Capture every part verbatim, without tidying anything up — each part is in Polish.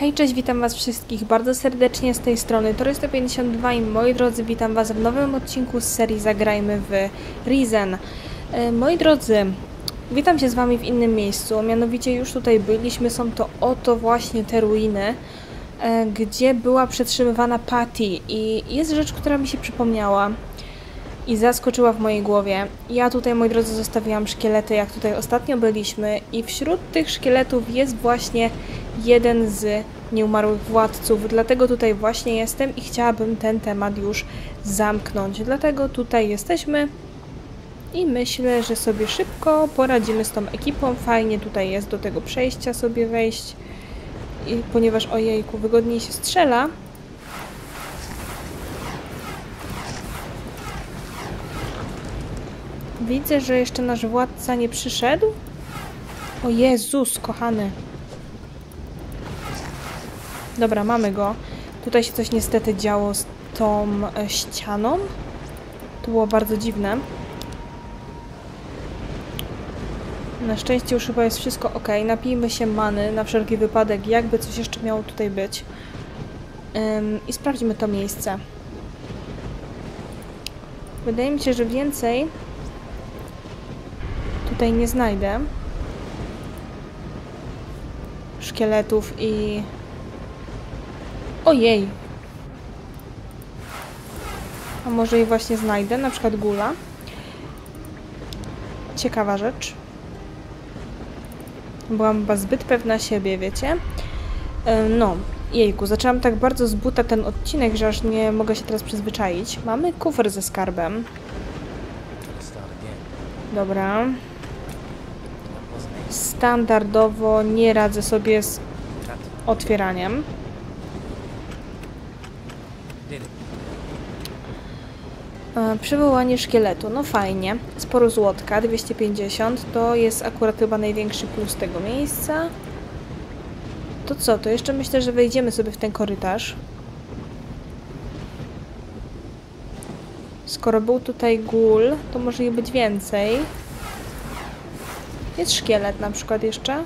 Hej, cześć, witam was wszystkich bardzo serdecznie z tej strony Tory sto pięćdziesiąt dwa i moi drodzy, witam was w nowym odcinku z serii Zagrajmy w Risen. E, moi drodzy, witam się z wami w innym miejscu, mianowicie już tutaj byliśmy, są to oto właśnie te ruiny, e, gdzie była przetrzymywana Patty i jest rzecz, która mi się przypomniała i zaskoczyła w mojej głowie. Ja tutaj, moi drodzy, zostawiłam szkielety, jak tutaj ostatnio byliśmy i wśród tych szkieletów jest właśnie jeden z nieumarłych władców, dlatego tutaj właśnie jestem i chciałabym ten temat już zamknąć. Dlatego tutaj jesteśmy i myślę, że sobie szybko poradzimy z tą ekipą. Fajnie tutaj jest do tego przejścia sobie wejść, i ponieważ ojejku, wygodniej się strzela. Widzę, że jeszcze nasz władca nie przyszedł. O Jezus, kochany. Dobra, mamy go. Tutaj się coś niestety działo z tą e, ścianą. To było bardzo dziwne. Na szczęście już chyba jest wszystko ok. Napijmy się many na wszelki wypadek, jakby coś jeszcze miało tutaj być. Ym, I sprawdźmy to miejsce. Wydaje mi się, że więcej tutaj nie znajdę szkieletów i... Ojej! A może i właśnie znajdę, na przykład gula. Ciekawa rzecz. Byłam chyba zbyt pewna siebie, wiecie? No, jejku, zaczęłam tak bardzo z buta ten odcinek, że aż nie mogę się teraz przyzwyczaić. Mamy kufer ze skarbem. Dobra. Standardowo nie radzę sobie z otwieraniem. E, przywołanie szkieletu, no fajnie. Sporo złotka, dwieście pięćdziesiąt, to jest akurat chyba największy plus tego miejsca. To co, to jeszcze myślę, że wejdziemy sobie w ten korytarz. Skoro był tutaj ghoul, to może ich być więcej. Jest szkielet na przykład jeszcze.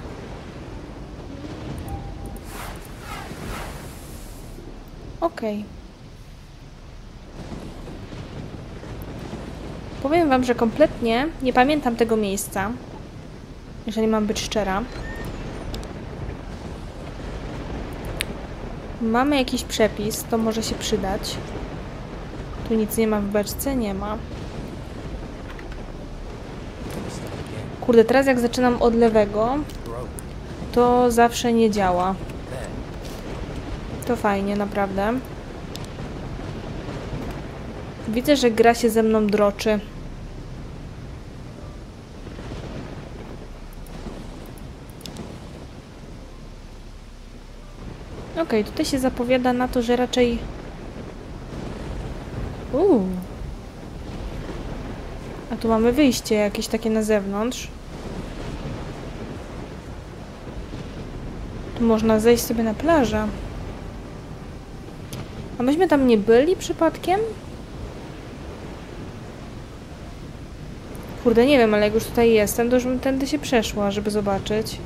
Okej. Okay. Powiem wam, że kompletnie nie pamiętam tego miejsca. Jeżeli mam być szczera. Mamy jakiś przepis, to może się przydać. Tu nic nie ma w beczce, nie ma. Kurde, teraz jak zaczynam od lewego, to zawsze nie działa. To fajnie, naprawdę. Widzę, że gra się ze mną droczy. Okej, okay, tutaj się zapowiada na to, że raczej... Uuu. A tu mamy wyjście jakieś takie na zewnątrz. Tu można zejść sobie na plażę. A myśmy tam nie byli przypadkiem? Kurde, nie wiem, ale jak już tutaj jestem, to już bym tędy się przeszła, żeby zobaczyć.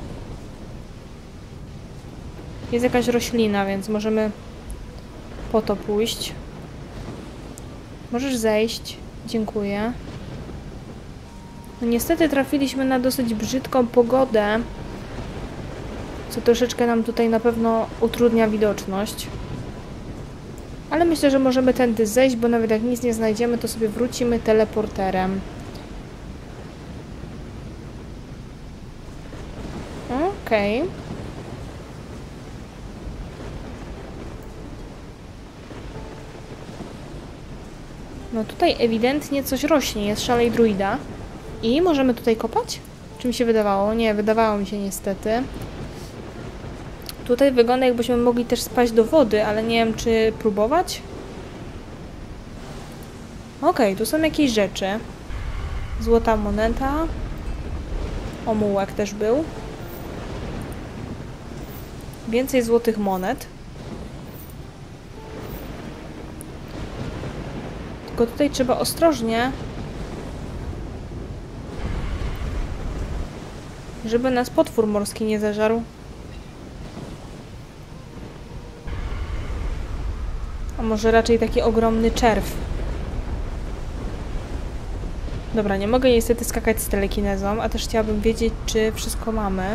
Jest jakaś roślina, więc możemy po to pójść. Możesz zejść. Dziękuję. No niestety trafiliśmy na dosyć brzydką pogodę, co troszeczkę nam tutaj na pewno utrudnia widoczność. Ale myślę, że możemy tędy zejść, bo nawet jak nic nie znajdziemy, to sobie wrócimy teleporterem. Okej. Okay. No tutaj ewidentnie coś rośnie, jest szalej druida. I możemy tutaj kopać? Czy mi się wydawało? Nie, wydawało mi się niestety. Tutaj wygląda, jakbyśmy mogli też spaść do wody, ale nie wiem, czy próbować. Okej, okay, tu są jakieś rzeczy. Złota moneta. Omułek też był. Więcej złotych monet. Tylko tutaj trzeba ostrożnie, żeby nas potwór morski nie zażarł. A może raczej taki ogromny czerw. Dobra, nie mogę niestety skakać z telekinezą, a też chciałabym wiedzieć, czy wszystko mamy.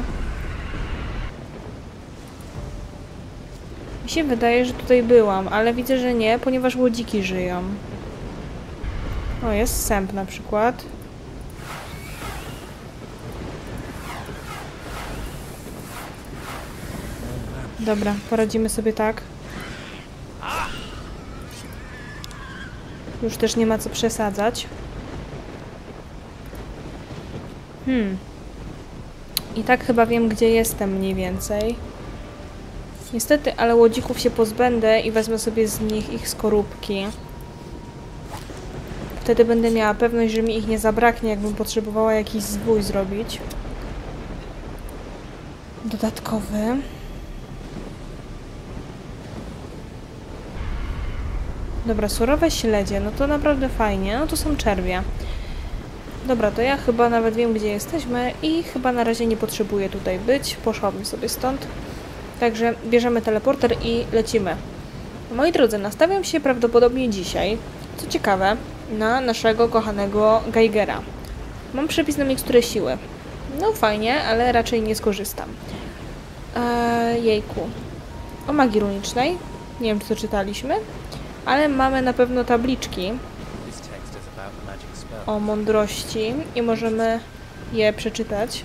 Mi się wydaje, że tutaj byłam, ale widzę, że nie, ponieważ łodziki żyją. O, jest sęp na przykład. Dobra, poradzimy sobie tak. Już też nie ma co przesadzać. Hmm. I tak chyba wiem, gdzie jestem mniej więcej. Niestety, ale łodzików się pozbędę i wezmę sobie z nich ich skorupki. Wtedy będę miała pewność, że mi ich nie zabraknie, jakbym potrzebowała jakiś zwój zrobić. Dodatkowy. Dobra, surowe śledzie, no to naprawdę fajnie. No to są czerwie. Dobra, to ja chyba nawet wiem, gdzie jesteśmy i chyba na razie nie potrzebuję tutaj być. Poszłabym sobie stąd. Także bierzemy teleporter i lecimy. Moi drodzy, nastawiam się prawdopodobnie dzisiaj, co ciekawe, na naszego kochanego Geigera. Mam przepis na miksturę siły. No fajnie, ale raczej nie skorzystam. Eee, jejku. O magii runicznej. Nie wiem, czy to czytaliśmy. Ale mamy na pewno tabliczki o mądrości i możemy je przeczytać.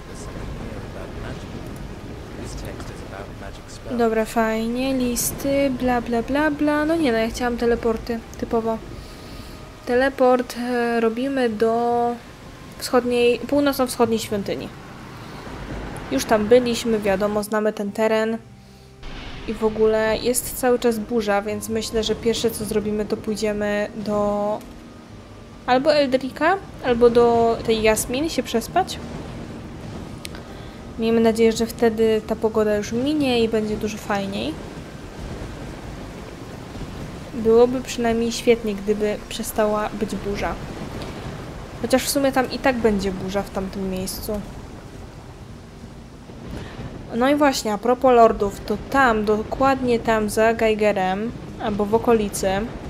Dobra, fajnie. Listy, bla bla bla bla. No nie, no ja chciałam teleporty, typowo. Teleport e, robimy do wschodniej, północno-wschodniej świątyni. Już tam byliśmy, wiadomo, znamy ten teren. I w ogóle jest cały czas burza, więc myślę, że pierwsze co zrobimy, to pójdziemy do albo Eldrika, albo do tej Jasmin się przespać. Miejmy nadzieję, że wtedy ta pogoda już minie i będzie dużo fajniej. Byłoby przynajmniej świetnie, gdyby przestała być burza. Chociaż w sumie tam i tak będzie burza w tamtym miejscu. No i właśnie, a propos lordów, to tam, dokładnie tam za Geigerem, albo w okolicy,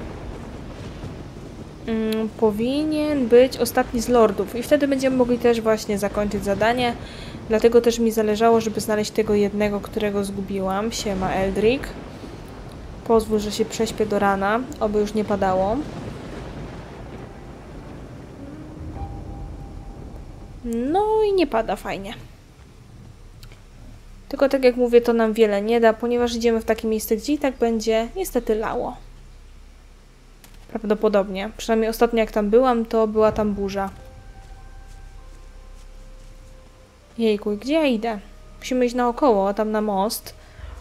mm, powinien być ostatni z lordów. I wtedy będziemy mogli też właśnie zakończyć zadanie. Dlatego też mi zależało, żeby znaleźć tego jednego, którego zgubiłam. Siema, Eldrik. Pozwól, że się prześpię do rana, oby już nie padało. No i nie pada fajnie. Tylko tak jak mówię, to nam wiele nie da, ponieważ idziemy w takie miejsce, gdzie i tak będzie niestety lało. Prawdopodobnie. Przynajmniej ostatnio jak tam byłam, to była tam burza. Jejku, gdzie ja idę? Musimy iść naokoło, tam na most.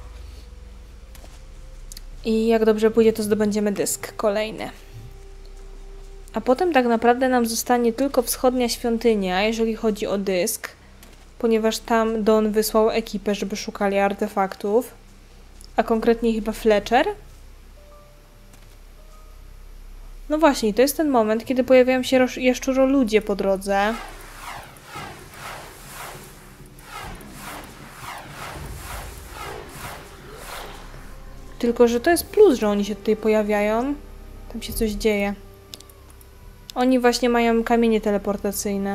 I jak dobrze pójdzie, to zdobędziemy dysk kolejny. A potem tak naprawdę nam zostanie tylko wschodnia świątynia, jeżeli chodzi o dysk. Ponieważ tam Don wysłał ekipę, żeby szukali artefaktów. A konkretnie chyba Fletcher. No właśnie, to jest ten moment, kiedy pojawiają się jaszczuroludzie po drodze. Tylko, że to jest plus, że oni się tutaj pojawiają. Tam się coś dzieje. Oni właśnie mają kamienie teleportacyjne.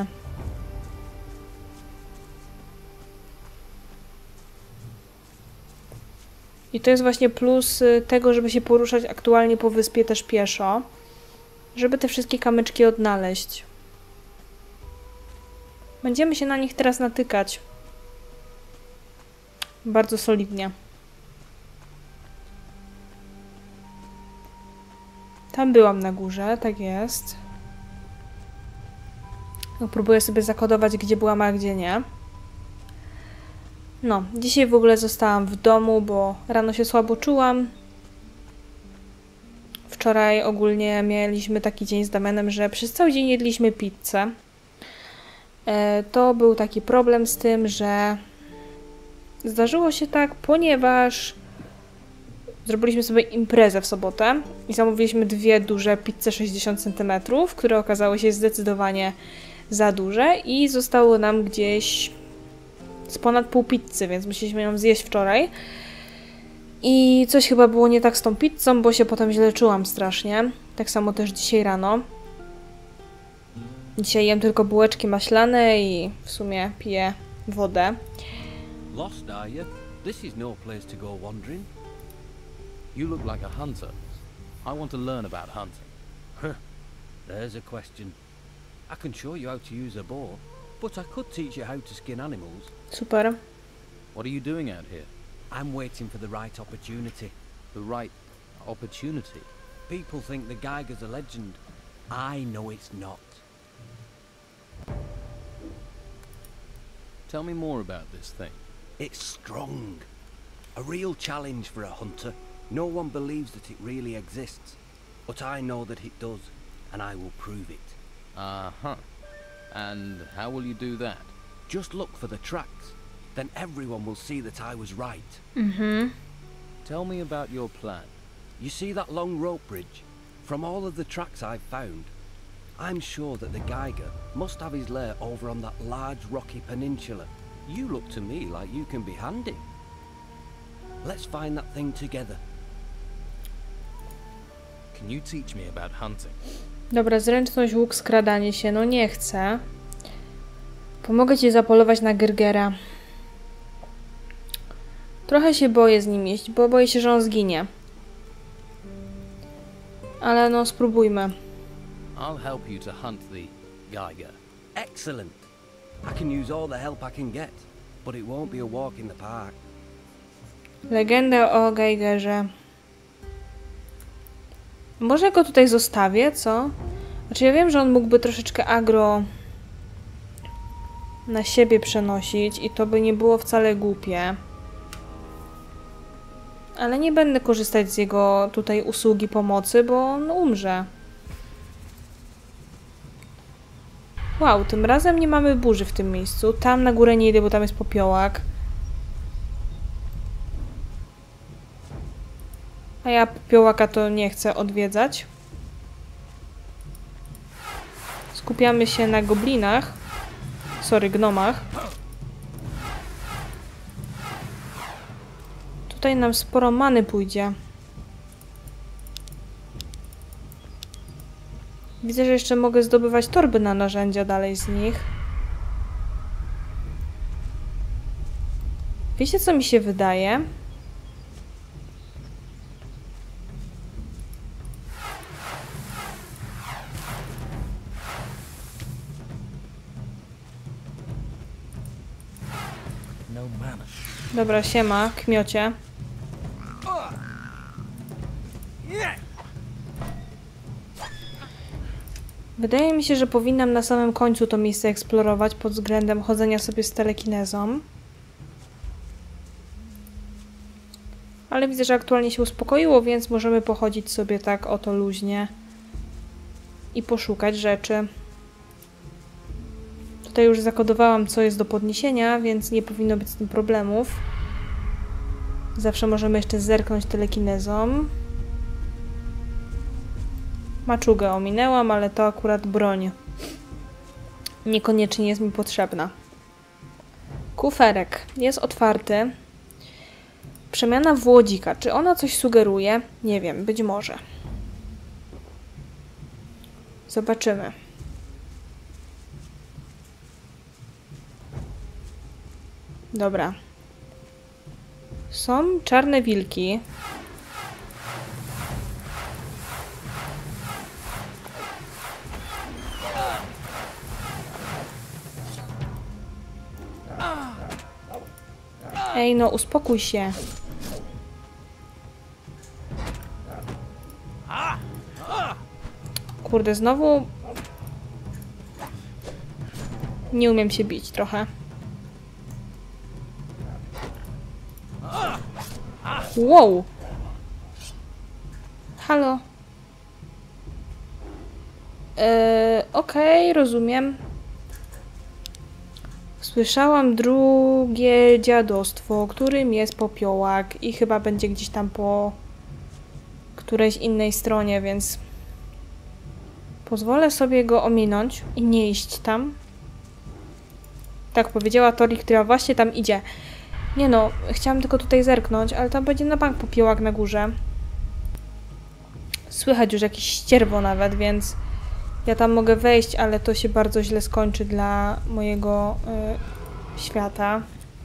I to jest właśnie plus tego, żeby się poruszać aktualnie po wyspie też pieszo. Żeby te wszystkie kamyczki odnaleźć. Będziemy się na nich teraz natykać. Bardzo solidnie. Tam byłam na górze, tak jest. No, próbuję sobie zakodować, gdzie byłam, a gdzie nie. No, dzisiaj w ogóle zostałam w domu, bo rano się słabo czułam. Wczoraj ogólnie mieliśmy taki dzień z Damianem, że przez cały dzień jedliśmy pizzę. E, to był taki problem z tym, że zdarzyło się tak, ponieważ zrobiliśmy sobie imprezę w sobotę i zamówiliśmy dwie duże pizze sześćdziesiąt centymetrów, które okazały się zdecydowanie za duże i zostało nam gdzieś z ponad pół pizzy, więc musieliśmy ją zjeść wczoraj. I coś chyba było nie tak z tą pizzą, bo się potem źle czułam strasznie. Tak samo też dzisiaj rano. Dzisiaj jem tylko bułeczki maślane i w sumie piję wodę. Lost, are you? This is no place to go wandering. You look like a hunter. I want to learn about hunting. Huh. There's a question. I can show you how to use a bow, but I could teach you how to skin animals. Super. What are you doing out here? I'm waiting for the right opportunity. The right opportunity? People think the Geiger's a legend. I know it's not. Tell me more about this thing. It's strong. A real challenge for a hunter. No one believes that it really exists. But I know that it does, and I will prove it. Uh-huh. And how will you do that? Just look for the tracks. Then everyone will see that I was right. Mhm. Tell me about your plan. You see that long rope bridge? From all of the tracks I've found, I'm sure that the Geiger must have his lair over on that large rocky peninsula. You look to me like you can be handy. Let's find that thing together. Can you teach me about hunting? Dobra, zręczność, łuk, skradanie się. No nie chcę. Pomogę ci zapolować na Gyrgera. Trochę się boję z nim iść, bo boję się, że on zginie. Ale no, spróbujmy. I'll help you to hunt the Geiger. Excellent. I can use all the help I can get, but it won't be a walk in the park. Legendę o Geigerze. Może go tutaj zostawię, co? Znaczy ja wiem, że on mógłby troszeczkę agro na siebie przenosić i to by nie było wcale głupie. Ale nie będę korzystać z jego tutaj usługi pomocy, bo on umrze. Wow, tym razem nie mamy burzy w tym miejscu. Tam na górę nie idę, bo tam jest popiołak. A ja popiołaka to nie chcę odwiedzać. Skupiamy się na goblinach. Sorry, gnomach. Tutaj nam sporo many pójdzie. Widzę, że jeszcze mogę zdobywać torby na narzędzia dalej z nich. Wiecie, co mi się wydaje? Dobra, siema, kmiocie. Wydaje mi się, że powinnam na samym końcu to miejsce eksplorować pod względem chodzenia sobie z telekinezą. Ale widzę, że aktualnie się uspokoiło, więc możemy pochodzić sobie tak oto luźnie i poszukać rzeczy. Tutaj już zakodowałam, co jest do podniesienia, więc nie powinno być z tym problemów. Zawsze możemy jeszcze zerknąć telekinezą. Maczugę ominęłam, ale to akurat broń niekoniecznie jest mi potrzebna. Kuferek jest otwarty. Przemiana w łodzika. Czy ona coś sugeruje? Nie wiem, być może. Zobaczymy. Dobra. Są czarne wilki. Ej, no uspokój się. Kurde, znowu nie umiem się bić trochę. Wow! Halo? Eee, okej, okay, rozumiem. Słyszałam drugie dziadostwo, którym jest popiołak i chyba będzie gdzieś tam po którejś innej stronie, więc pozwolę sobie go ominąć i nie iść tam. Tak powiedziała Tori, która właśnie tam idzie. Nie no, chciałam tylko tutaj zerknąć, ale tam będzie na bank popiołak na górze. Słychać już jakieś ścierwo nawet, więc ja tam mogę wejść, ale to się bardzo źle skończy dla mojego y, świata.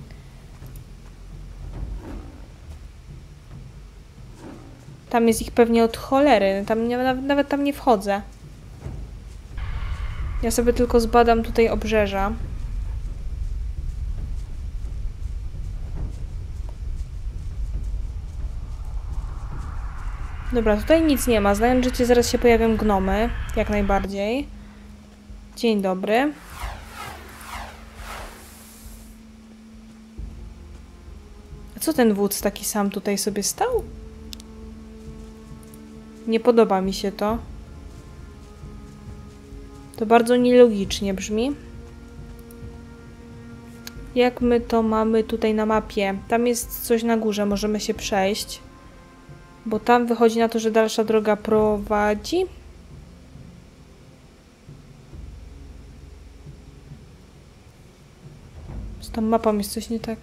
Tam jest ich pewnie od cholery. Tam nie, nawet, nawet tam nie wchodzę. Ja sobie tylko zbadam tutaj obrzeża. Dobra, tutaj nic nie ma. Znając życie, zaraz się pojawią gnomy. Jak najbardziej. Dzień dobry. A co ten wódz taki sam tutaj sobie stał? Nie podoba mi się to. To bardzo nielogicznie brzmi. Jak my to mamy tutaj na mapie? Tam jest coś na górze, możemy się przejść. Bo tam wychodzi na to, że dalsza droga prowadzi. Z tą mapą jest coś nie tak.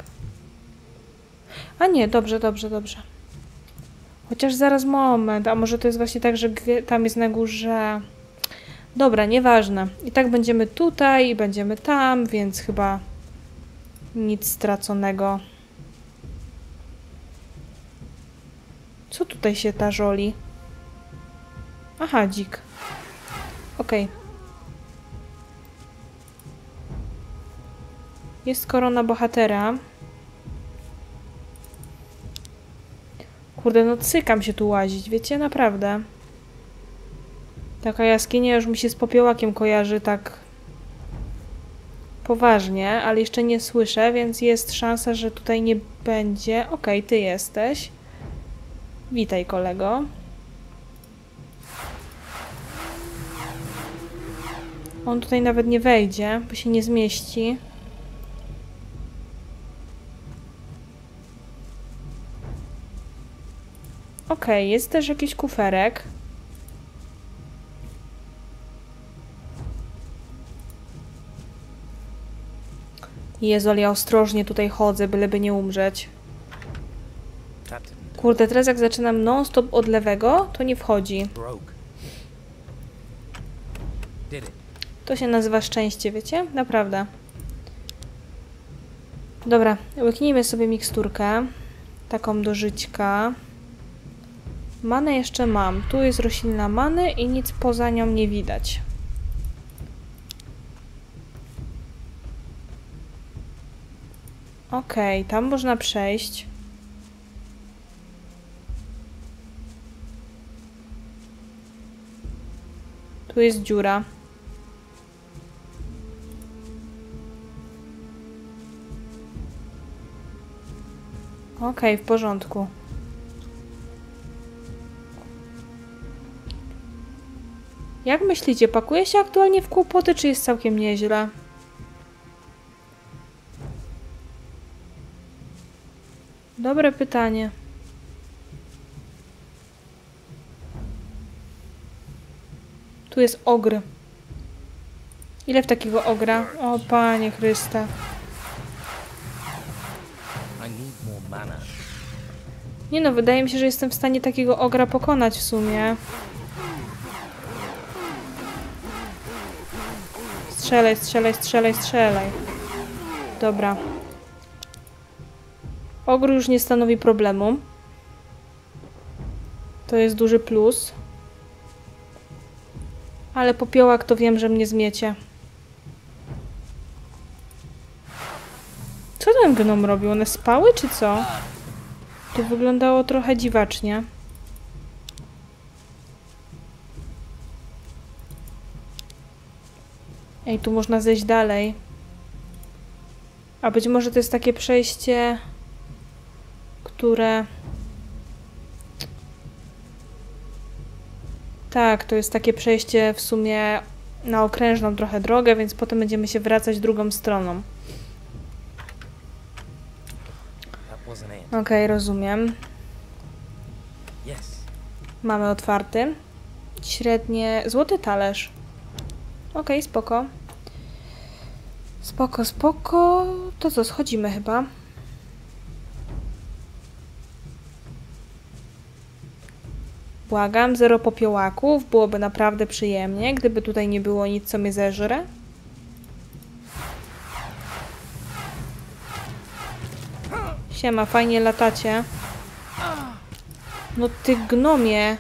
A nie, dobrze, dobrze, dobrze. Chociaż zaraz moment, a może to jest właśnie tak, że tam jest na górze... Dobra, nieważne. I tak będziemy tutaj i będziemy tam, więc chyba nic straconego. Co tutaj się tarzoli? Aha, dzik. Okej. Okay. Jest korona bohatera. Kurde, no cykam się tu łazić, wiecie? Naprawdę. Taka jaskinia już mi się z popiołakiem kojarzy tak poważnie, ale jeszcze nie słyszę, więc jest szansa, że tutaj nie będzie. Okej, ty jesteś. Witaj, kolego. On tutaj nawet nie wejdzie, bo się nie zmieści. Okej, okay, jest też jakiś kuferek. Jezu, ale ja ostrożnie tutaj chodzę, byleby nie umrzeć. Kurde, teraz jak zaczynam non-stop od lewego, to nie wchodzi. To się nazywa szczęście, wiecie? Naprawdę. Dobra, łyknijmy sobie miksturkę. Taką do żyćka. Manę jeszcze mam. Tu jest roślina many i nic poza nią nie widać. Okej, okay, tam można przejść. Tu jest dziura. Okej, okay, w porządku. Jak myślicie, pakuje się aktualnie w kłopoty, czy jest całkiem nieźle? Dobre pytanie. Tu jest ogr. Ile w takiego ogra? O, Panie Chryste. Nie no, wydaje mi się, że jestem w stanie takiego ogra pokonać w sumie. Strzelaj, strzelaj, strzelaj, strzelaj. Dobra. Ogr już nie stanowi problemu. To jest duży plus. Ale popiołak to wiem, że mnie zmiecie. Co ten gnom robił? One spały, czy co? To wyglądało trochę dziwacznie. Ej, tu można zejść dalej. A być może to jest takie przejście, które... Tak, to jest takie przejście w sumie na okrężną trochę drogę, więc potem będziemy się wracać drugą stroną. Okej, okay, rozumiem. Mamy otwarty. Średnie... Złoty talerz. Okej, okay, spoko. Spoko, spoko. To co, schodzimy chyba. Błagam, zero popiołaków. Byłoby naprawdę przyjemnie, gdyby tutaj nie było nic, co mnie zeżre. Siema, fajnie latacie. No ty gnomie.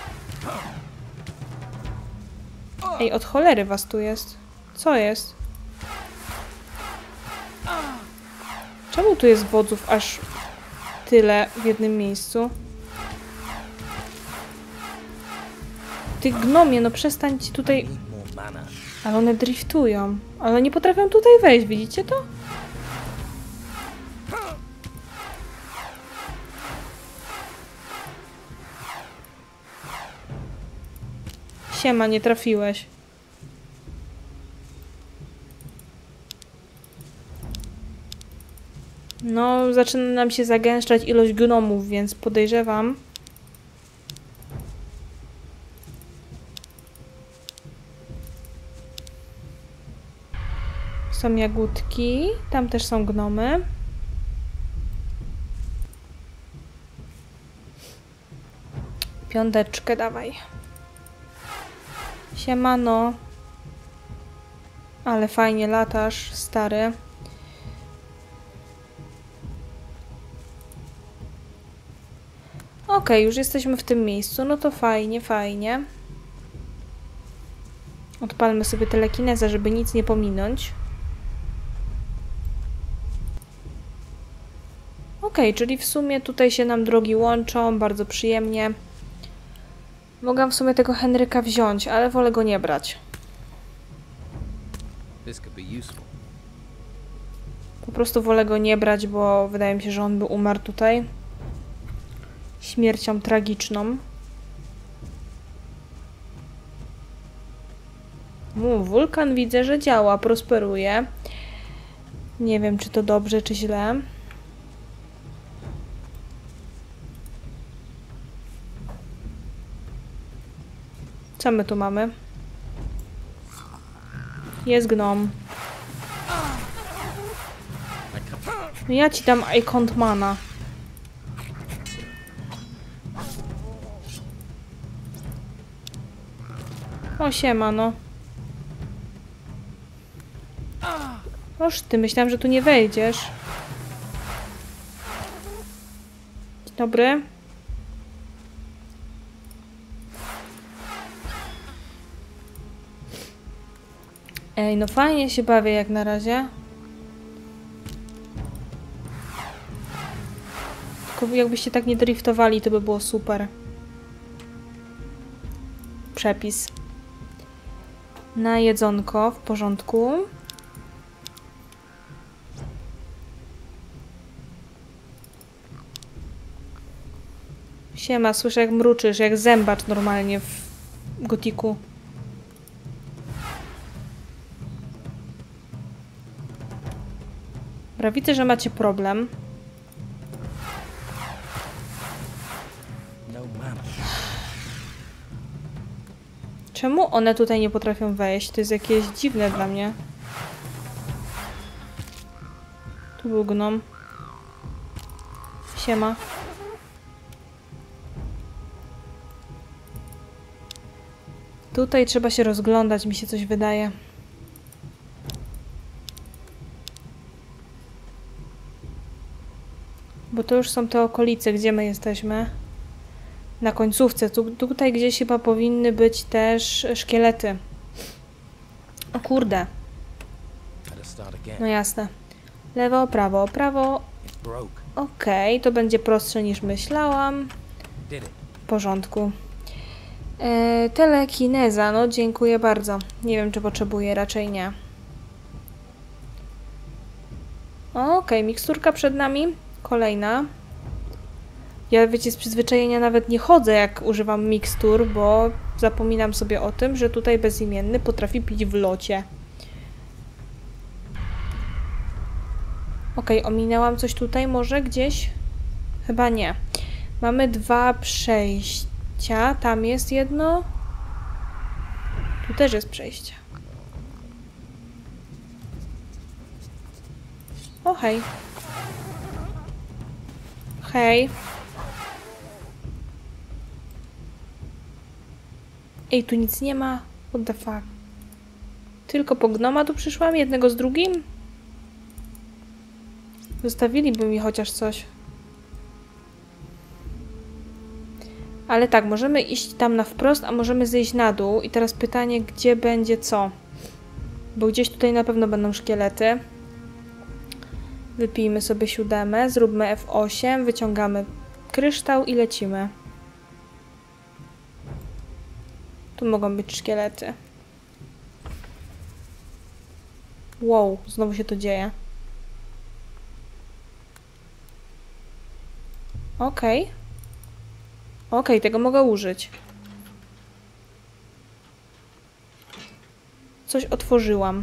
Ej, od cholery was tu jest. Co jest? Czemu tu jest wodzów aż tyle w jednym miejscu? Ty gnomie, no przestańcie tutaj... Ale one driftują. Ale nie potrafią tutaj wejść, widzicie to? Siema, nie trafiłeś. No, zaczyna nam się zagęszczać ilość gnomów, więc podejrzewam. Są jagódki. Tam też są gnomy. Piąteczkę dawaj. Siemano. Ale fajnie latasz, stary. Okej, okay, już jesteśmy w tym miejscu. No to fajnie, fajnie. Odpalmy sobie telekinezę, żeby nic nie pominąć. Okej, okay, czyli w sumie tutaj się nam drogi łączą. Bardzo przyjemnie. Mogłam w sumie tego Henryka wziąć, ale wolę go nie brać. Po prostu wolę go nie brać, bo wydaje mi się, że on by umarł tutaj. Śmiercią tragiczną. U, wulkan widzę, że działa, prosperuje. Nie wiem, czy to dobrze, czy źle. Co my tu mamy? Jest gnom. No ja ci dam Icon Mana. O, siema, no. Oż ty, myślałam, że tu nie wejdziesz. Dzień dobry. Ej, no fajnie się bawię jak na razie. Tylko jakbyście tak nie driftowali, to by było super. Przepis. Na jedzonko, w porządku. Siema, słyszę jak mruczysz, jak zębacz normalnie w gotiku. Dobra, widzę, że macie problem. Czemu one tutaj nie potrafią wejść? To jest jakieś dziwne dla mnie. Tu był gnom. Siema. Tutaj trzeba się rozglądać, mi się coś wydaje. Bo to już są te okolice, gdzie my jesteśmy. Na końcówce. Tu, tutaj gdzieś chyba powinny być też szkielety. O kurde. No jasne. Lewo, prawo, prawo. Okej, okay, to będzie prostsze niż myślałam. W porządku. E, telekineza, no dziękuję bardzo. Nie wiem, czy potrzebuję, raczej nie. Okej, okay, miksturka przed nami. Kolejna. Ja, wiecie, z przyzwyczajenia nawet nie chodzę, jak używam mikstur, bo zapominam sobie o tym, że tutaj bezimienny potrafi pić w locie. Okej, okay, ominęłam coś tutaj może gdzieś? Chyba nie. Mamy dwa przejścia. Tam jest jedno. Tu też jest przejście. O, hej. Hej. Ej, tu nic nie ma. What the fuck? Tylko po gnoma tu przyszłam? Jednego z drugim? Zostawiliby mi chociaż coś. Ale tak, możemy iść tam na wprost, a możemy zejść na dół. I teraz pytanie, gdzie będzie co? Bo gdzieś tutaj na pewno będą szkielety. Wypijmy sobie siódemę, zróbmy F osiem, wyciągamy kryształ i lecimy. Tu mogą być szkielety. Wow, znowu się to dzieje. Okej. Okay. Okej, okay, tego mogę użyć. Coś otworzyłam.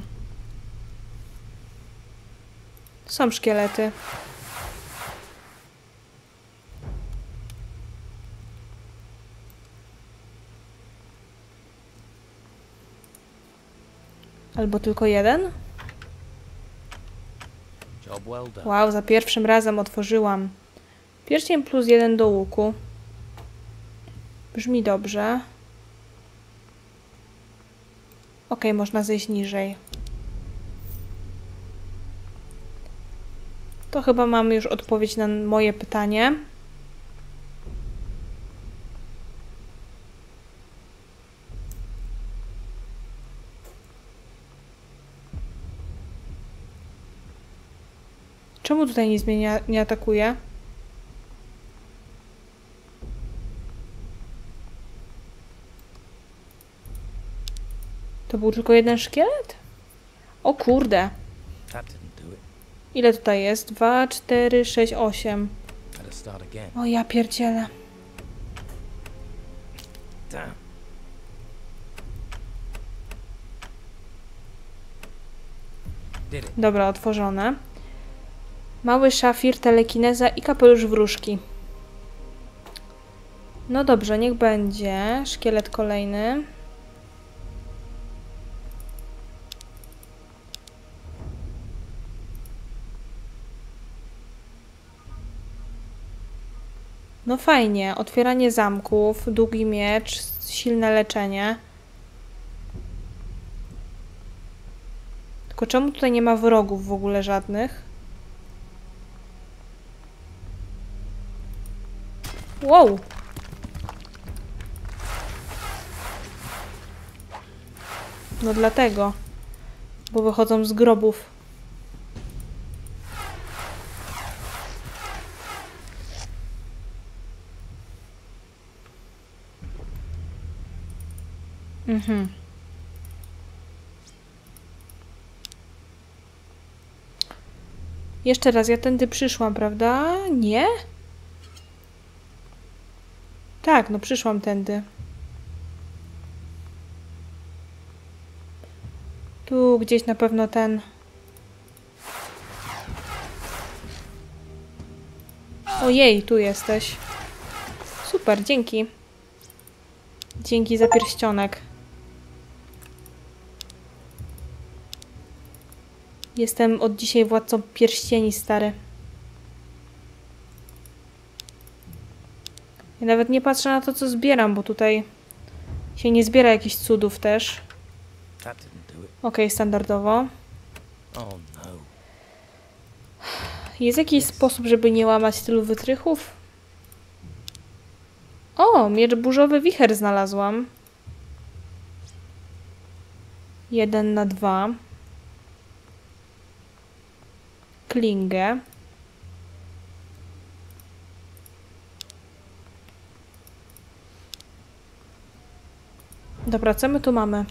Są szkielety. Albo tylko jeden? Wow, za pierwszym razem otworzyłam. Pierścień plus jeden do łuku. Brzmi dobrze. Ok, można zejść niżej. To chyba mamy już odpowiedź na moje pytanie. Czemu tutaj nic mnie nie, nie atakuje? To był tylko jeden szkielet? O kurde. Ile tutaj jest? Dwa, cztery, sześć, osiem. O ja pierdzielę. Dobra, otworzone. Mały szafir, telekineza i kapelusz wróżki. No dobrze, niech będzie. Szkielet kolejny. No fajnie. Otwieranie zamków, długi miecz, silne leczenie. Tylko czemu tutaj nie ma wrogów w ogóle żadnych? Wow! No dlatego. Bo wychodzą z grobów. Mhm. Jeszcze raz, ja tędy przyszłam, prawda? Nie? Tak, no przyszłam tędy. Tu gdzieś na pewno ten... Ojej, tu jesteś. Super, dzięki. Dzięki za pierścionek. Jestem od dzisiaj władcą pierścieni, stary. Ja nawet nie patrzę na to, co zbieram, bo tutaj się nie zbiera jakichś cudów też. Ok, standardowo. Jest jakiś sposób, żeby nie łamać tylu wytrychów? O, miecz burzowy wicher znalazłam. Jeden na dwa. Klingę. Dobra, co my tu mamy?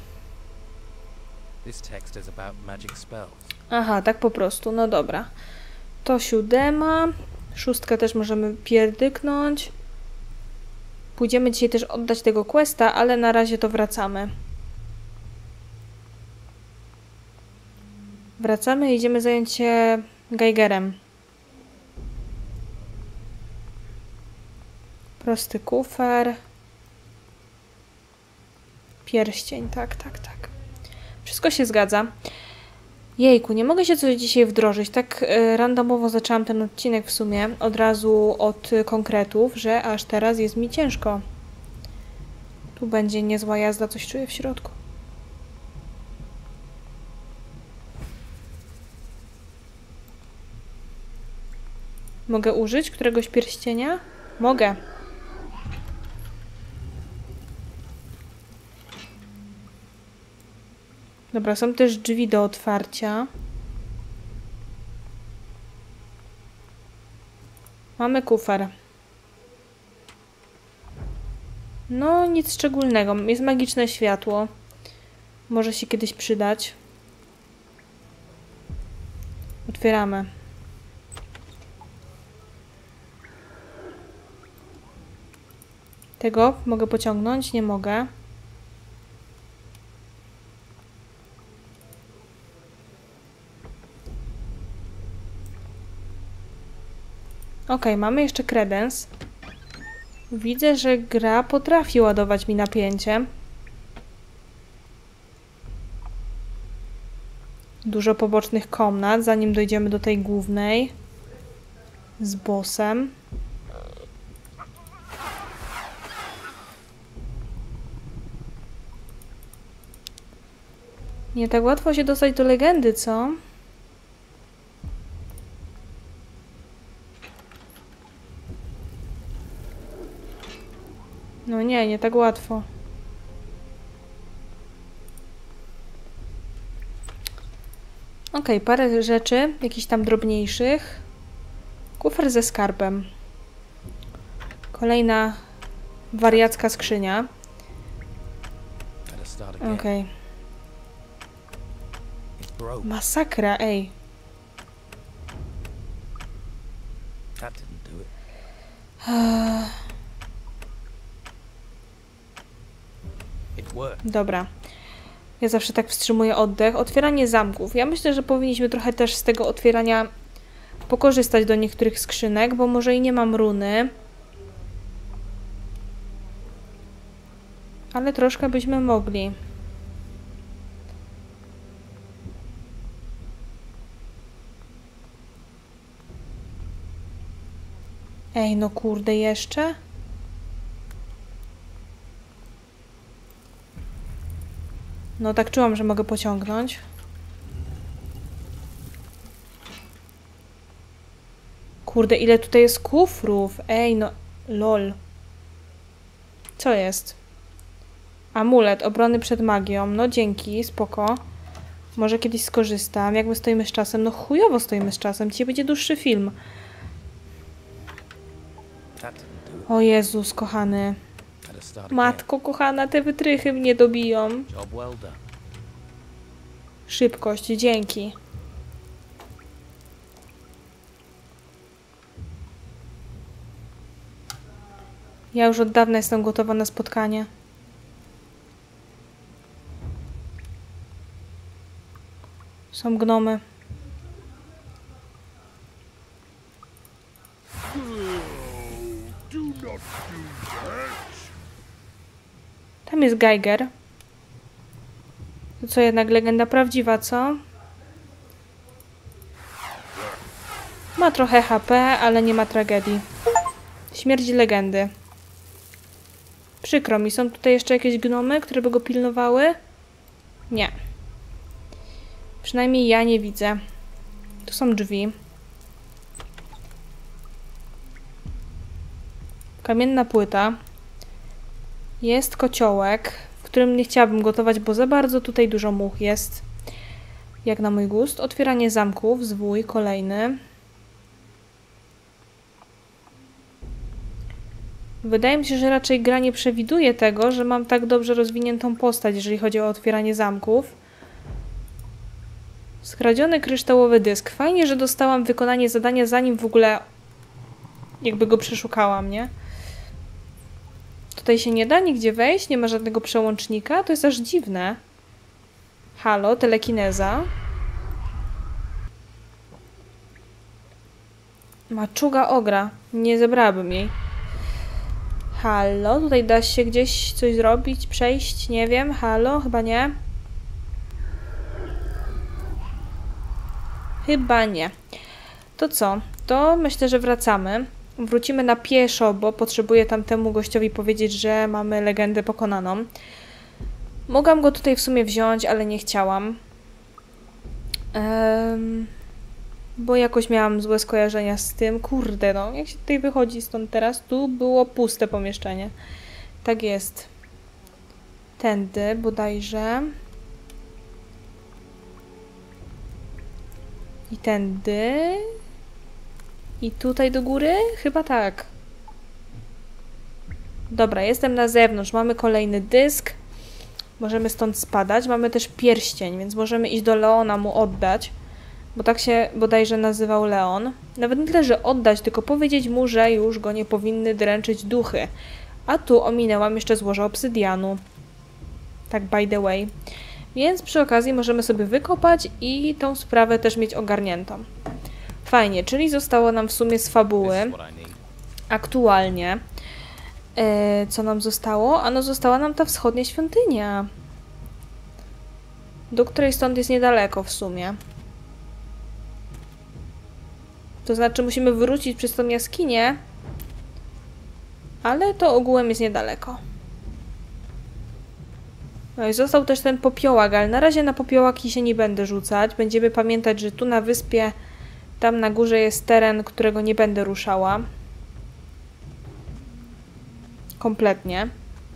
Aha, tak po prostu, no dobra. To siódema. Szóstkę też możemy pierdyknąć. Pójdziemy dzisiaj też oddać tego questa, ale na razie to wracamy. Wracamy i idziemy zająć się Geigerem. Prosty kufer. Pierścień, tak, tak, tak. Wszystko się zgadza. Jejku, nie mogę się coś dzisiaj wdrożyć. Tak y, randomowo zaczęłam ten odcinek w sumie. Od razu od konkretów, że aż teraz jest mi ciężko. Tu będzie niezła jazda, coś czuję w środku. Mogę użyć któregoś pierścienia? Mogę. Dobra, są też drzwi do otwarcia. Mamy kufer. No, nic szczególnego. Jest magiczne światło. Może się kiedyś przydać. Otwieramy. Tego mogę pociągnąć? Nie mogę. Ok, mamy jeszcze kredens. Widzę, że gra potrafi ładować mi napięcie. Dużo pobocznych komnat, zanim dojdziemy do tej głównej. Z bossem. Nie tak łatwo się dostać do legendy, co? No nie, nie tak łatwo. Ok, parę rzeczy, jakichś tam drobniejszych. Kufer ze skarbem. Kolejna wariacka skrzynia. Ok. Masakra, ej. Dobra. Ja zawsze tak wstrzymuję oddech. Otwieranie zamków. Ja myślę, że powinniśmy trochę też z tego otwierania pokorzystać do niektórych skrzynek, bo może i nie mam runy. Ale troszkę byśmy mogli. Ej, no kurde, jeszcze? No tak czułam, że mogę pociągnąć. Kurde, ile tutaj jest kufrów. Ej, no, lol. Co jest? Amulet obrony przed magią. No dzięki, spoko. Może kiedyś skorzystam. Jak my stoimy z czasem? No chujowo stoimy z czasem. Dzisiaj będzie dłuższy film. O Jezus, kochany. Matko kochana, te wytrychy mnie dobiją. Szybkość, dzięki. Ja już od dawna jestem gotowa na spotkanie. Są gnomy. Tam jest Geiger. To co, jednak legenda prawdziwa, co? Ma trochę H P, ale nie ma tragedii. Śmierć legendy. Przykro mi. Są tutaj jeszcze jakieś gnomy, które by go pilnowały? Nie. Przynajmniej ja nie widzę. Tu są drzwi. Kamienna płyta. Jest kociołek, w którym nie chciałabym gotować, bo za bardzo tutaj dużo much jest. Jak na mój gust. Otwieranie zamków, zwój kolejny. Wydaje mi się, że raczej gra nie przewiduje tego, że mam tak dobrze rozwiniętą postać, jeżeli chodzi o otwieranie zamków. Skradziony kryształowy dysk. Fajnie, że dostałam wykonanie zadania, zanim w ogóle jakby go przeszukałam, nie? Tutaj się nie da nigdzie wejść, nie ma żadnego przełącznika. To jest aż dziwne. Halo, telekineza. Maczuga ogra. Nie zebrałabym jej. Halo, tutaj da się gdzieś coś zrobić, przejść, nie wiem. Halo, chyba nie. Chyba nie. To co? To myślę, że wracamy. Wrócimy na pieszo, bo potrzebuję tamtemu gościowi powiedzieć, że mamy legendę pokonaną. Mogłam go tutaj w sumie wziąć, ale nie chciałam. Um, bo jakoś miałam złe skojarzenia z tym. Kurde, no, jak się tutaj wychodzi stąd teraz? Tu było puste pomieszczenie. Tak jest. Tędy bodajże. I tędy. I tutaj do góry? Chyba tak. Dobra, jestem na zewnątrz. Mamy kolejny dysk. Możemy stąd spadać. Mamy też pierścień, więc możemy iść do Leona mu oddać. Bo tak się bodajże nazywał Leon. Nawet nie tyle, że oddać, tylko powiedzieć mu, że już go nie powinny dręczyć duchy. A tu ominęłam jeszcze złoże obsydianu. Tak by the way. Więc przy okazji możemy sobie wykopać i tą sprawę też mieć ogarniętą. Fajnie, czyli zostało nam w sumie z fabuły aktualnie. Yy, co nam zostało? Ano została nam ta wschodnia świątynia. Do której stąd jest niedaleko w sumie. To znaczy musimy wrócić przez tą jaskinię. Ale to ogółem jest niedaleko. No i został też ten popiołak, ale na razie na popiołaki się nie będę rzucać. Będziemy pamiętać, że tu na wyspie, tam na górze jest teren, którego nie będę ruszała. Kompletnie.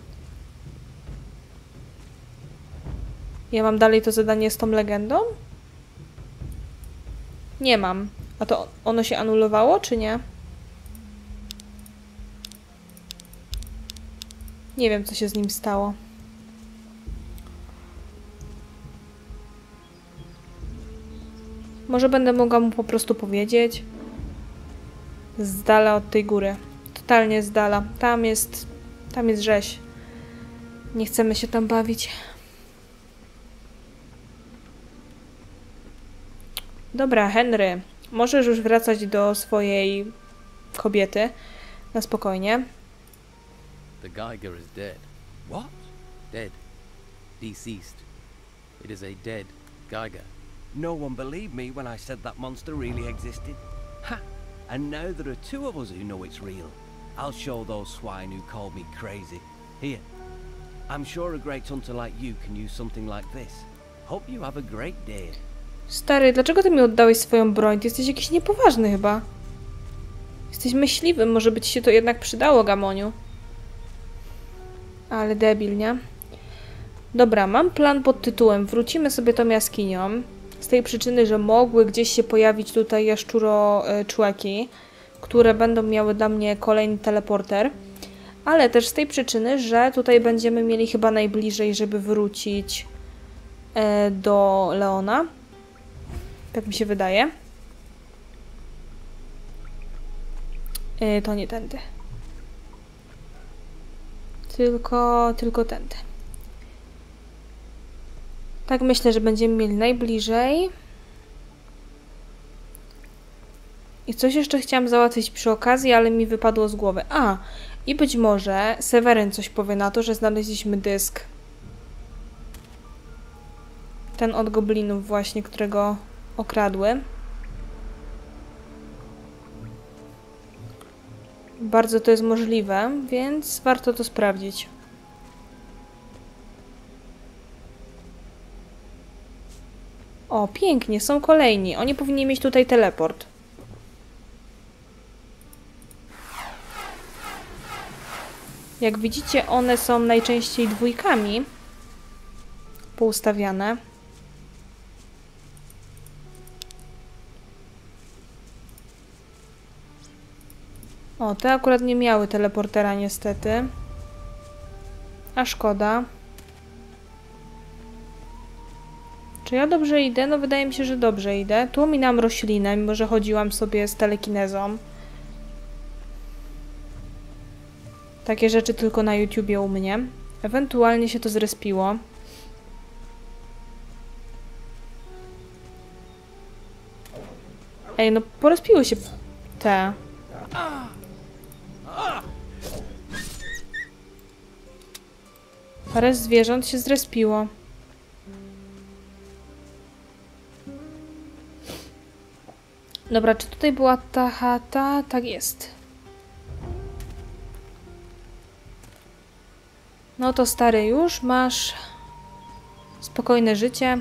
Ja mam dalej to zadanie z tą legendą? Nie mam. A to ono się anulowało, czy nie? Nie wiem, co się z nim stało. Może będę mogła mu po prostu powiedzieć. Z dala od tej góry. Totalnie z dala. Tam jest... Tam jest rzeź. Nie chcemy się tam bawić. Dobra, Henry. Możesz już wracać do swojej kobiety. Na spokojnie. The Geiger is dead. What? Dead. Deceased. It is a dead Geiger. No one believed me when I said that monster really existed. Ha! And now there are two of us who know it's real. I'll show those swine who called me crazy. Here. I'm sure a great hunter like you can use something like this. Hope you have a great day. Stary, dlaczego ty mi oddałeś swoją broń? Ty jesteś jakiś niepoważny chyba. Jesteś myśliwym, może by ci się to jednak przydało, Gamoniu. Ale debil, nie? Dobra, mam plan pod tytułem wrócimy sobie tą jaskinią. Z tej przyczyny, że mogły gdzieś się pojawić tutaj jaszczuro-człeki, które będą miały dla mnie kolejny teleporter. Ale też z tej przyczyny, że tutaj będziemy mieli chyba najbliżej, żeby wrócić e, do Leona. Tak mi się wydaje. E, to nie tędy. Tylko, tylko tędy. Tak myślę, że będziemy mieli najbliżej. I coś jeszcze chciałam załatwić przy okazji, ale mi wypadło z głowy. A, i być może Seweryn coś powie na to, że znaleźliśmy dysk. Ten od goblinów właśnie, którego okradły. Bardzo to jest możliwe, więc warto to sprawdzić. O, pięknie, są kolejni. Oni powinni mieć tutaj teleport. Jak widzicie, one są najczęściej dwójkami poustawiane. O, te akurat nie miały teleportera niestety. A szkoda. Czy ja dobrze idę? No wydaje mi się, że dobrze idę. Tu ominam roślinę, mimo że chodziłam sobie z telekinezą. Takie rzeczy tylko na YouTubie u mnie. Ewentualnie się to zrespiło. Ej, no porozpiły się te. Parę zwierząt się zrespiło. Dobra, czy tutaj była ta chata? Tak jest. No to stary, już masz spokojne życie.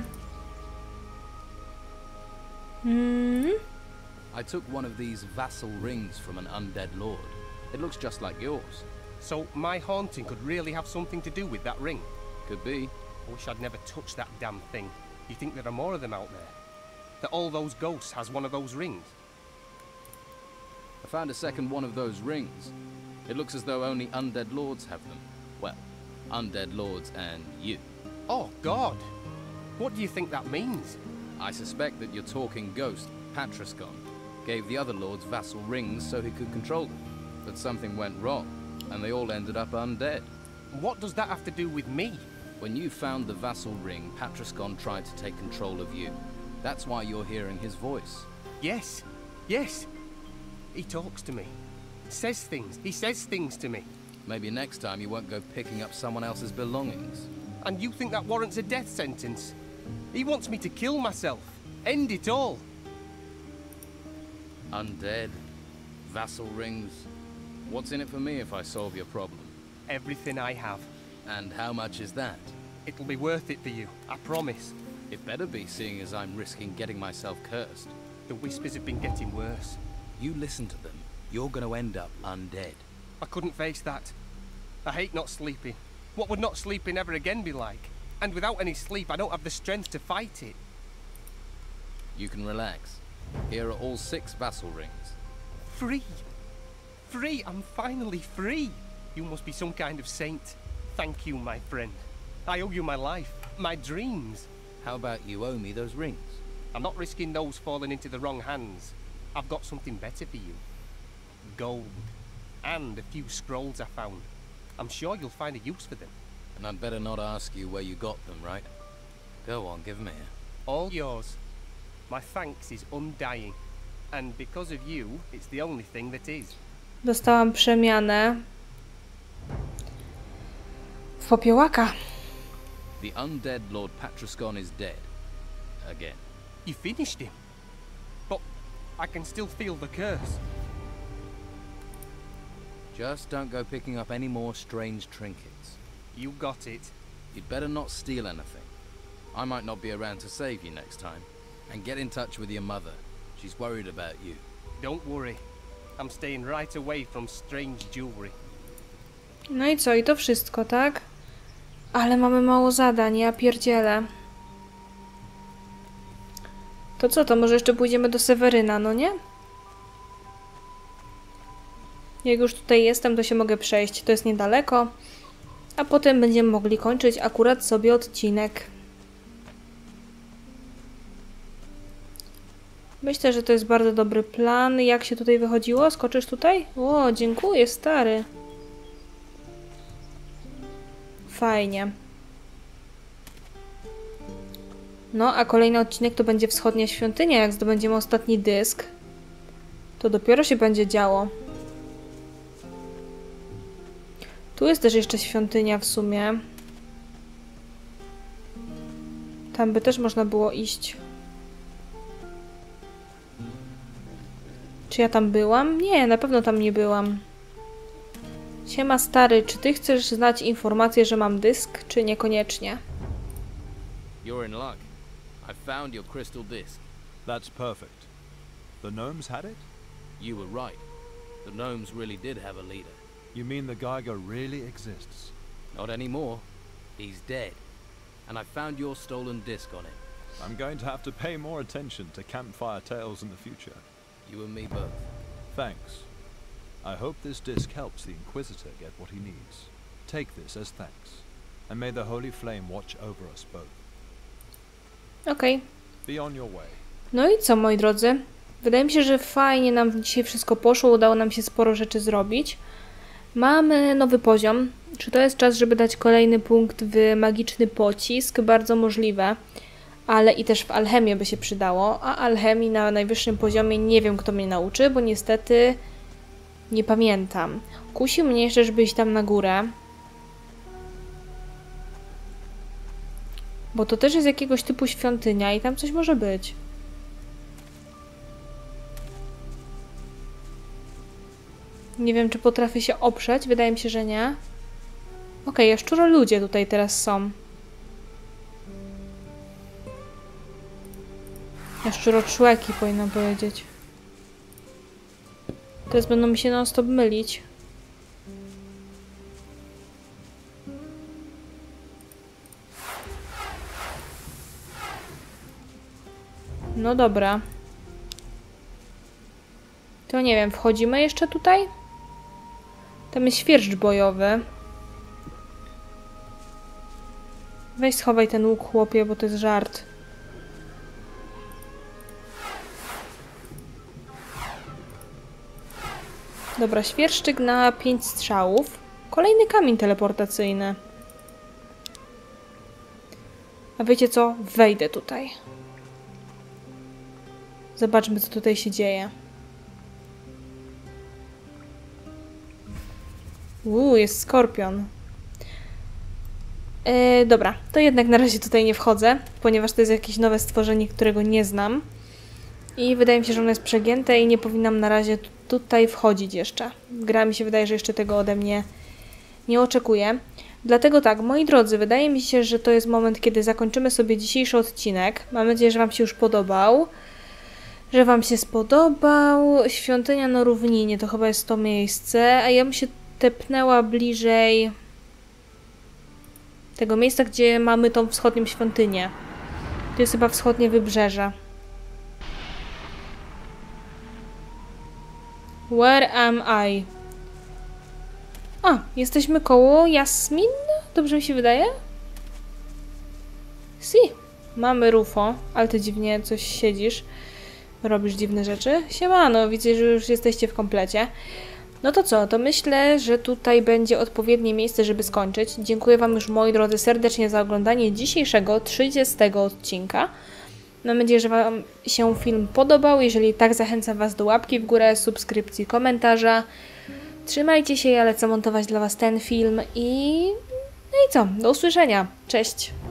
Mm. I took one of these vassal rings from an undead lord. It looks just like yours. So my haunting could really have something to do with that ring? Could be. I wish I'd never touched that damn thing. You think there are more of them out there? That all those ghosts has one of those rings? I found a second one of those rings. It looks as though only undead lords have them. Well, undead lords and you. Oh, God! What do you think that means? I suspect that your talking ghost, Patrascon, gave the other lords vassal rings so he could control them. But something went wrong, and they all ended up undead. What does that have to do with me? When you found the vassal ring, Patrascon tried to take control of you. That's why you're hearing his voice. Yes, yes. He talks to me. Says things. He says things to me. Maybe next time you won't go picking up someone else's belongings. And you think that warrants a death sentence? He wants me to kill myself. End it all. Undead? Vassal rings? What's in it for me if I solve your problem? Everything I have. And how much is that? It'll be worth it for you, I promise. It better be, seeing as I'm risking getting myself cursed. The whispers have been getting worse. You listen to them, you're gonna end up undead. I couldn't face that. I hate not sleeping. What would not sleeping ever again be like? And without any sleep, I don't have the strength to fight it. You can relax. Here are all six vassal rings. Free! Free! I'm finally free! You must be some kind of saint. Thank you, my friend. I owe you my life, my dreams. How about you owe me those rings? I'm not risking those falling into the wrong hands. I've got something better for you. Gold. And a few scrolls I found. I'm sure you'll find a use for them. And I'd better not ask you where you got them, right? Go on, give 'em here. All yours. My thanks is undying. And because of you, it's the only thing that is. Dostałam przemianę w popiołaka. The undead Lord Patrascon is dead. Again. You finished him. But I can still feel the curse. Just don't go picking up any more strange trinkets. You got it. You'd better not steal anything. I might not be around to save you next time. And get in touch with your mother. She's worried about you. Don't worry. I'm staying right away from strange jewelry. No i co? I to wszystko, tak? Ale mamy mało zadań, ja pierdzielę. To co, to może jeszcze pójdziemy do Seweryna, no nie? Jak już tutaj jestem, to się mogę przejść. To jest niedaleko. A potem będziemy mogli kończyć akurat sobie odcinek. Myślę, że to jest bardzo dobry plan. Jak się tutaj wychodziło? Skoczysz tutaj? O, dziękuję, stary. Fajnie. No, a kolejny odcinek to będzie Wschodnia Świątynia. Jak zdobędziemy ostatni dysk, to dopiero się będzie działo. Tu jest też jeszcze świątynia w sumie. Tam by też można było iść. Czy ja tam byłam? Nie, na pewno tam nie byłam. Siema stary, czy ty chcesz znać informację, że mam dysk, czy niekoniecznie? You're in luck. I found your crystal disc. That's perfect. The gnomes had it? You were right. The gnomes really did have a leader. You mean the Geiger really exists? Not anymore. He's dead. And I found your stolen disc on him. I'm going to have to pay more attention to campfire tales in the future. You and me both. Thanks. I hope this disc helps the Inquisitor get what he needs. Take this as thanks, and may the Holy Flame watch over us both. Okej. Okay. Be on your way. No i co, moi drodzy? Wydaje mi się, że fajnie nam dzisiaj wszystko poszło. Udało nam się sporo rzeczy zrobić. Mamy nowy poziom. Czy to jest czas, żeby dać kolejny punkt w magiczny pocisk? Bardzo możliwe. Ale i też w alchemię by się przydało. A alchemii na najwyższym poziomie nie wiem, kto mnie nauczy, bo niestety nie pamiętam. Kusi mnie jeszcze, żeby iść tam na górę. Bo to też jest jakiegoś typu świątynia i tam coś może być. Nie wiem, czy potrafię się oprzeć. Wydaje mi się, że nie. Okej, jaszczuro ludzie tutaj teraz są. Jaszczuro człeki powinno powiedzieć. Teraz będą mi się non stop mylić. No dobra. To nie wiem, wchodzimy jeszcze tutaj? Tam jest świerszcz bojowy. Weź schowaj ten łuk, chłopie, bo to jest żart. Dobra, świerszczyk na pięć strzałów. Kolejny kamień teleportacyjny. A wiecie co? Wejdę tutaj. Zobaczmy, co tutaj się dzieje. Uuu, jest skorpion. E, dobra, to jednak na razie tutaj nie wchodzę, ponieważ to jest jakieś nowe stworzenie, którego nie znam. I wydaje mi się, że ono jest przegięte i nie powinnam na razie tutaj wchodzić jeszcze. Gra mi się wydaje, że jeszcze tego ode mnie nie oczekuje. Dlatego tak, moi drodzy, wydaje mi się, że to jest moment, kiedy zakończymy sobie dzisiejszy odcinek. Mam nadzieję, że wam się już podobał. Że wam się spodobał. Świątynia na równinie, to chyba jest to miejsce, a ja bym się tepnęła bliżej tego miejsca, gdzie mamy tą wschodnią świątynię. To jest chyba wschodnie wybrzeże. Where am I? A, jesteśmy koło Jasmin? Dobrze mi się wydaje? Si. Mamy Rufo, ale ty dziwnie coś siedzisz. Robisz dziwne rzeczy. Siemano, widzę, że już jesteście w komplecie. No to co, to myślę, że tutaj będzie odpowiednie miejsce, żeby skończyć. Dziękuję wam już, moi drodzy, serdecznie za oglądanie dzisiejszego trzydziestego odcinka. Mam nadzieję, że wam się film podobał. Jeżeli tak, zachęcam was do łapki w górę, subskrypcji, komentarza. Trzymajcie się, ja lecę montować dla was ten film i... No i co, do usłyszenia. Cześć!